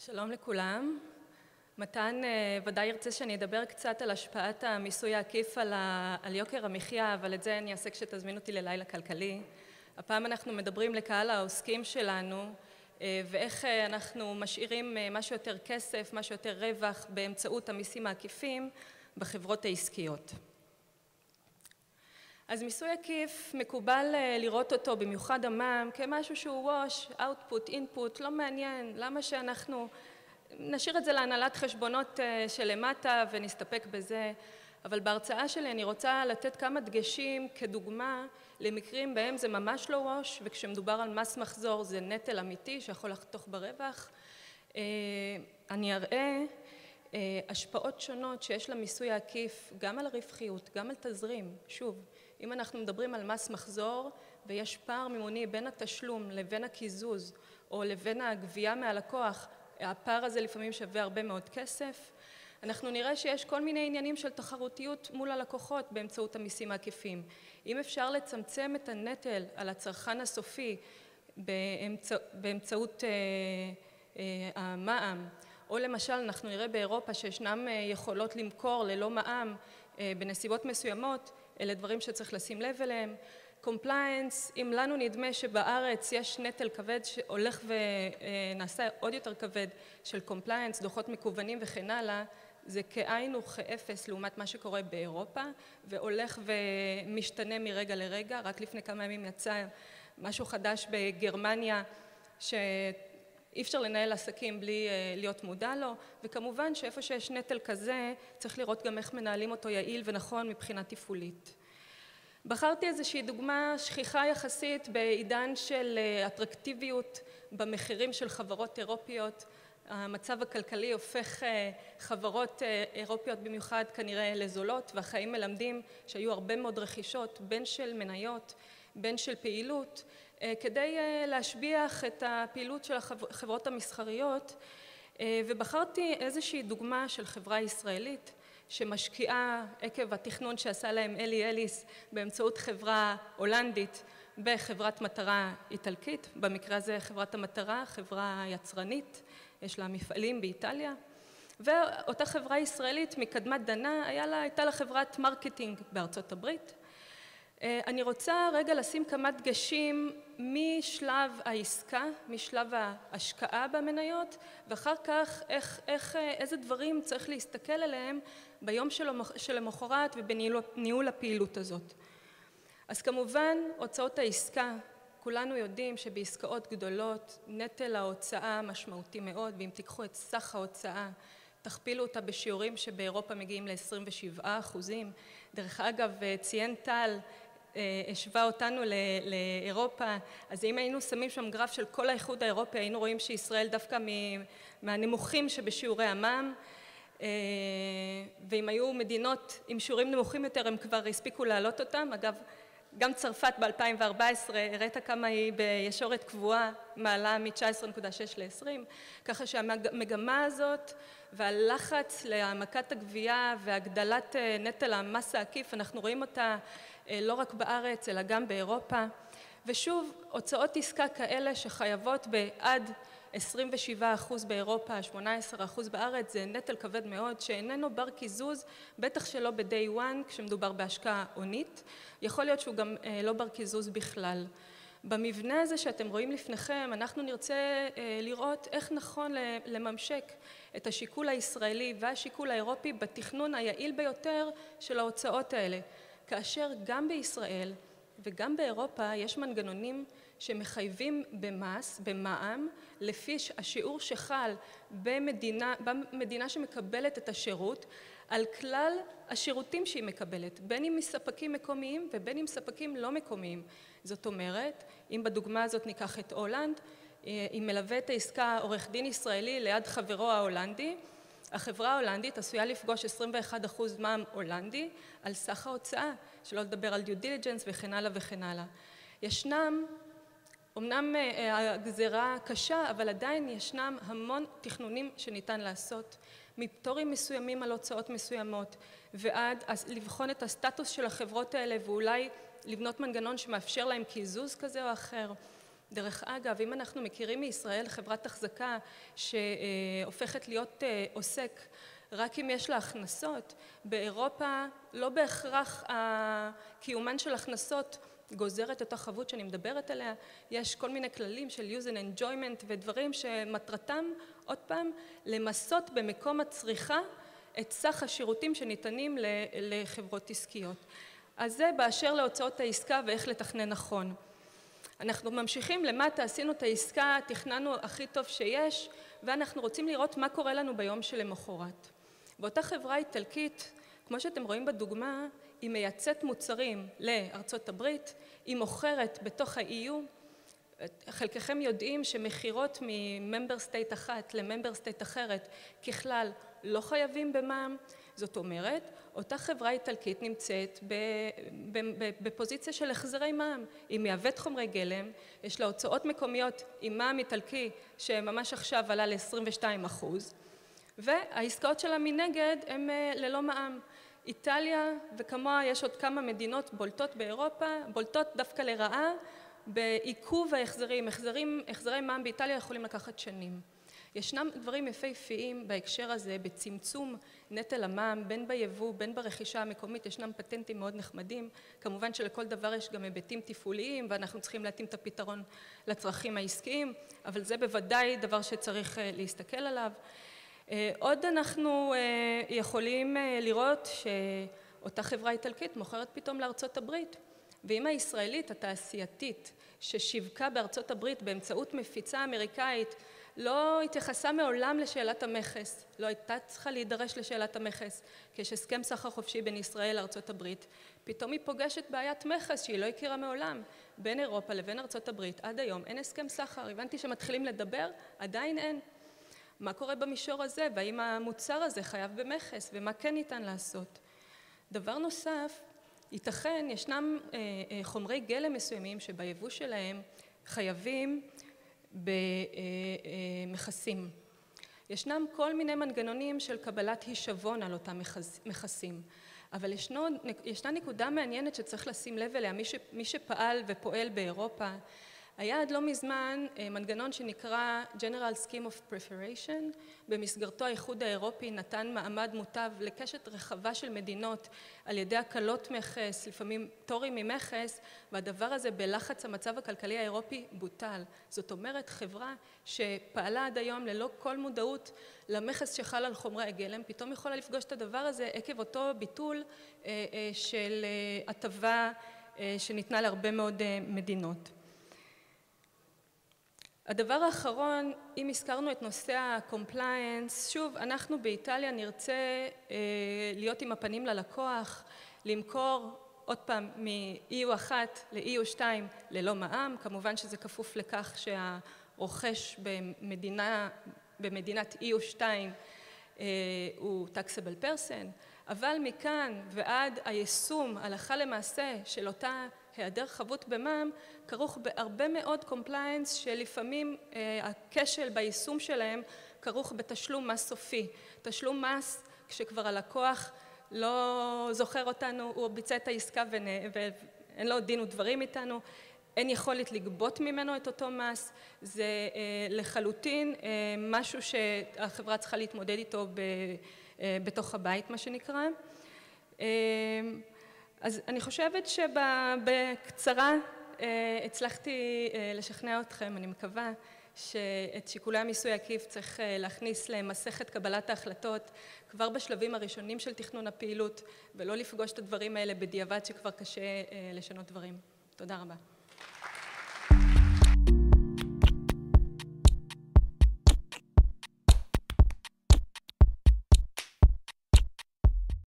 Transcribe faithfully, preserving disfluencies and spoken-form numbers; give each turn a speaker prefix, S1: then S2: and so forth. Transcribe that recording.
S1: שלום לכולם. מתן ודאי ירצה שאני אדבר קצת על השפעת המיסוי העקיף על, ה... על יוקר המחיה, אבל את זה אני אעשה כשתזמין אותי ללילה כלכלי. הפעם אנחנו מדברים לקהל העוסקים שלנו, ואיך אנחנו משאירים משהו יותר כסף, משהו יותר רווח באמצעות המיסים העקיפים בחברות העסקיות. אז מיסוי עקיף מקובל לראות אותו, במיוחד המע"מ, כמשהו שהוא wash, output, input, לא מעניין. למה שאנחנו נשאיר את זה להנהלת חשבונות שלמטה ונסתפק בזה? אבל בהרצאה שלי אני רוצה לתת כמה דגשים כדוגמה למקרים בהם זה ממש לא wash, וכשמדובר על מס מחזור זה נטל אמיתי שיכול לחתוך ברווח. אני אראה השפעות שונות שיש למיסוי העקיף גם על הרווחיות, גם על תזרים. שוב, אם אנחנו מדברים על מס מחזור ויש פער מימוני בין התשלום לבין הקיזוז או לבין הגבייה מהלקוח, הפער הזה לפעמים שווה הרבה מאוד כסף. אנחנו נראה שיש כל מיני עניינים של תחרותיות מול הלקוחות באמצעות המיסים העקיפים. אם אפשר לצמצם את הנטל על הצרכן הסופי באמצע, באמצעות אה, אה, המע"מ, או למשל אנחנו נראה באירופה שישנם יכולות למכור ללא מע"מ בנסיבות מסוימות, אלה דברים שצריך לשים לב אליהם. קומפליינס, אם לנו נדמה שבארץ יש נטל כבד שהולך ונעשה עוד יותר כבד של קומפליינס, דוחות מקוונים וכן הלאה, זה כאין וכאפס לעומת מה שקורה באירופה, והולך ומשתנה מרגע לרגע. רק לפני כמה ימים יצא משהו חדש בגרמניה, ש... אי אפשר לנהל עסקים בלי להיות מודע לו, וכמובן שאיפה שיש נטל כזה, צריך לראות גם איך מנהלים אותו יעיל ונכון מבחינה תפעולית. בחרתי איזושהי דוגמה שכיחה יחסית בעידן של אטרקטיביות במחירים של חברות אירופיות. המצב הכלכלי הופך חברות אירופיות במיוחד כנראה לזולות, והחיים מלמדים שהיו הרבה מאוד רכישות, בין של מניות, בין של פעילות, כדי להשביח את הפעילות של החברות המסחריות, ובחרתי איזושהי דוגמה של חברה ישראלית שמשקיעה עקב התכנון שעשה להם אלי אליס באמצעות חברה הולנדית בחברת מטרה איטלקית, במקרה הזה חברת המטרה, חברה יצרנית, יש לה מפעלים באיטליה, ואותה חברה ישראלית מקדמת דנה, היה לה, הייתה לה חברת מרקטינג בארצות הברית. אני רוצה רגע לשים כמה דגשים משלב העסקה, משלב ההשקעה במניות, ואחר כך איך, איך, איזה דברים צריך להסתכל עליהם ביום שלמחרת ובניהול הפעילות הזאת. אז כמובן, הוצאות העסקה, כולנו יודעים שבעסקאות גדולות נטל ההוצאה משמעותי מאוד, ואם תיקחו את סך ההוצאה, תכפילו אותה בשיעורים שבאירופה מגיעים ל-עשרים ושבעה אחוזים. דרך אגב, ציין טל, השווה אותנו לאירופה, אז אם היינו שמים שם גרף של כל האיחוד האירופי, היינו רואים שישראל דווקא מהנמוכים שבשיעורי המע"מ, ואם היו מדינות עם שיעורים נמוכים יותר, הם כבר הספיקו להעלות אותם. אגב, גם צרפת ב-אלפיים וארבע עשרה הראית כמה היא בישורת קבועה, מעלה מ-תשע עשרה נקודה שש ל-עשרים, ככה שהמגמה הזאת והלחץ להעמקת הגבייה והגדלת נטל המס העקיף, אנחנו רואים אותה לא רק בארץ אלא גם באירופה. ושוב, הוצאות עסקה כאלה שחייבות בעד עשרים ושבעה אחוז באירופה, שמונה עשרה אחוז בארץ, זה נטל כבד מאוד שאיננו בר קיזוז, בטח שלא ב-day one כשמדובר בהשקעה הונית, יכול להיות שהוא גם לא בר קיזוז בכלל. במבנה הזה שאתם רואים לפניכם, אנחנו נרצה לראות איך נכון לממשק את השיקול הישראלי והשיקול האירופי בתכנון היעיל ביותר של ההוצאות האלה, כאשר גם בישראל וגם באירופה יש מנגנונים שמחייבים במס, במע"מ, לפי השיעור שחל במדינה, במדינה שמקבלת את השירות, על כלל השירותים שהיא מקבלת, בין אם מספקים מקומיים ובין אם ספקים לא מקומיים. זאת אומרת, אם בדוגמה הזאת ניקח את הולנד, אם מלווה את העסקה עורך דין ישראלי ליד חברו ההולנדי, החברה ההולנדית עשויה לפגוש עשרים ואחד אחוז מע"מ הולנדי על סך ההוצאה, שלא לדבר על דיו דיליג'נס וכן הלאה וכן הלאה. ישנם, אמנם הגזירה קשה, אבל עדיין ישנם המון תכנונים שניתן לעשות, מפטורים מסוימים על הוצאות מסוימות, ועד לבחון את הסטטוס של החברות האלה, ואולי לבנות מנגנון שמאפשר להם קיזוז כזה או אחר. דרך אגב, אם אנחנו מכירים מישראל חברת החזקה שהופכת להיות עוסק רק אם יש לה הכנסות, באירופה לא בהכרח קיומן של הכנסות גוזרת את החבות שאני מדברת עליה, יש כל מיני כללים של use and enjoyment ודברים שמטרתם, עוד פעם, למסות במקום הצריכה את סך השירותים שניתנים לחברות עסקיות. אז זה באשר להוצאות העסקה ואיך לתכנן נכון. אנחנו ממשיכים למטה, עשינו את העסקה, תכננו הכי טוב שיש, ואנחנו רוצים לראות מה קורה לנו ביום שלמחרת. באותה חברה איטלקית, כמו שאתם רואים בדוגמה, היא מייצאת מוצרים לארצות הברית, היא מוכרת בתוך ה-אי יו, חלקכם יודעים שמחירות מממבר סטייט אחת לממבר סטייט אחרת ככלל לא חייבים במע"מ, זאת אומרת, אותה חברה איטלקית נמצאת בפוזיציה של החזרי מע"מ, היא מייבאת חומרי גלם, יש לה הוצאות מקומיות עם מע"מ איטלקי שממש עכשיו עלה ל-עשרים ושתיים אחוז, והעסקאות שלה מנגד הן ללא מע"מ. איטליה וכמוה יש עוד כמה מדינות בולטות באירופה, בולטות דווקא לרעה בעיכוב ההחזרים, החזרים, החזרי מע"מ באיטליה יכולים לקחת שנים. ישנם דברים יפהפיים בהקשר הזה, בצמצום נטל המע"מ, בין ביבוא, בין ברכישה המקומית, ישנם פטנטים מאוד נחמדים, כמובן שלכל דבר יש גם היבטים תפעוליים, ואנחנו צריכים להתאים את הפתרון לצרכים העסקיים, אבל זה בוודאי דבר שצריך להסתכל עליו. עוד אנחנו יכולים לראות שאותה חברה איטלקית מוכרת פתאום לארצות הברית, ואם הישראלית התעשייתית ששיווקה בארצות הברית באמצעות מפיצה אמריקאית לא התייחסה מעולם לשאלת המכס, לא הייתה צריכה להידרש לשאלת המכס, כשיש הסכם סחר חופשי בין ישראל לארצות הברית, פתאום היא פוגשת בעיית מכס שהיא לא הכירה מעולם, בין אירופה לבין ארצות הברית, עד היום אין הסכם סחר, הבנתי שמתחילים לדבר, עדיין אין. מה קורה במישור הזה, והאם המוצר הזה חייב במכס, ומה כן ניתן לעשות? דבר נוסף, ייתכן, ישנם חומרי גלם מסוימים שביבוא שלהם חייבים במכסים. ישנם כל מיני מנגנונים של קבלת הישבון על אותם מכסים, אבל ישנו, ישנה נקודה מעניינת שצריך לשים לב אליה, מי, ש, מי שפעל ופועל באירופה, היה עד לא מזמן מנגנון שנקרא General Scheme of Preparation, במסגרתו האיחוד האירופי נתן מעמד מוטב לקשת רחבה של מדינות על ידי הקלות מכס, לפעמים תורים ממכס, והדבר הזה בלחץ המצב הכלכלי האירופי בוטל. זאת אומרת, חברה שפעלה עד היום ללא כל מודעות למכס שחל על חומרי הגלם, פתאום יכולה לפגוש את הדבר הזה עקב אותו ביטול של הטבה שניתנה להרבה מאוד מדינות. הדבר האחרון, אם הזכרנו את נושא ה-compliance, שוב, אנחנו באיטליה נרצה אה, להיות עם הפנים ללקוח, למכור עוד פעם מ-אי יו אחת ל-אי יו שתיים ללא מע"מ, כמובן שזה כפוף לכך שהרוכש במדינה, במדינת אי יו שתיים אה, הוא taxable person, אבל מכאן ועד היישום הלכה למעשה של אותה היעדר חבות במע"מ כרוך בהרבה מאוד קומפליינס שלפעמים אה, הכשל ביישום שלהם כרוך בתשלום מס סופי. תשלום מס כשכבר הלקוח לא זוכר אותנו, הוא ביצע את העסקה ואין לו דין ודברים איתנו, אין יכולת לגבות ממנו את אותו מס, זה אה, לחלוטין אה, משהו שהחברה צריכה להתמודד איתו ב, אה, בתוך הבית, מה שנקרא. אה, אז אני חושבת שבקצרה הצלחתי לשכנע אתכם, אני מקווה שאת שיקולי המיסוי העקיף צריך להכניס למסכת קבלת ההחלטות כבר בשלבים הראשונים של תכנון הפעילות ולא לפגוש את הדברים האלה בדיעבד שכבר קשה לשנות דברים. תודה רבה.